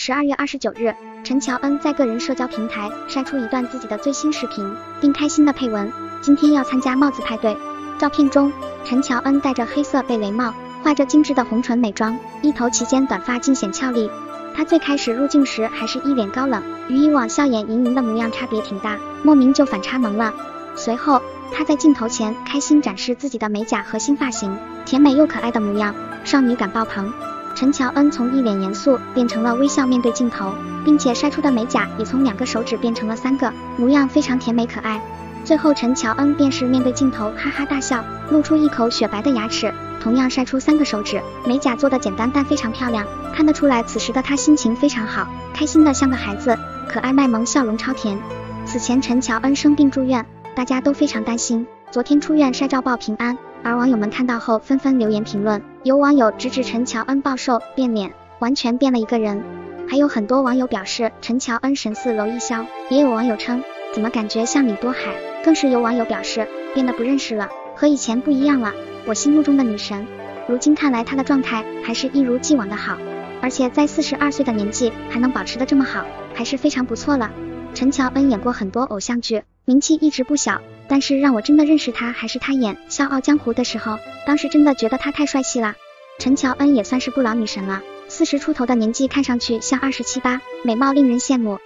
12月29日，陈乔恩在个人社交平台晒出一段自己的最新视频，并开心的配文：今天要参加帽子派对。照片中，陈乔恩戴着黑色贝雷帽，画着精致的红唇美妆，一头齐肩短发尽显俏丽。她最开始入镜时还是一脸高冷，与以往笑眼盈盈的模样差别挺大，莫名就反差萌了。随后，她在镜头前开心展示自己的美甲和新发型，甜美又可爱的模样，少女感爆棚。陈乔恩从一脸严肃变成了微笑面对镜头，并且晒出的美甲也从2个手指变成了3个，模样非常甜美可爱。最后陈乔恩便是面对镜头哈哈大笑，露出一口雪白的牙齿，同样晒出3个手指，美甲做的简单但非常漂亮，看得出来此时的她心情非常好，开心的像个孩子，可爱卖萌，笑容超甜。此前陈乔恩生病住院，大家都非常担心，昨天出院晒照报平安，而网友们看到后纷纷留言评论，有网友直指陈乔恩暴瘦变脸，完全变了一个人，还有很多网友表示陈乔恩神似娄艺潇，也有网友称怎么感觉像李多海，更是有网友表示变得不认识了，和以前不一样了，我心目中的女神。如今看来她的状态还是一如既往的好，而且在42岁的年纪还能保持得这么好，还是非常不错了。陈乔恩演过很多偶像剧，名气一直不小，但是让我真的认识她还是她演《笑傲江湖》的时候，当时真的觉得她太帅气了。陈乔恩也算是不老女神了，40出头的年纪看上去像27、8，美貌令人羡慕。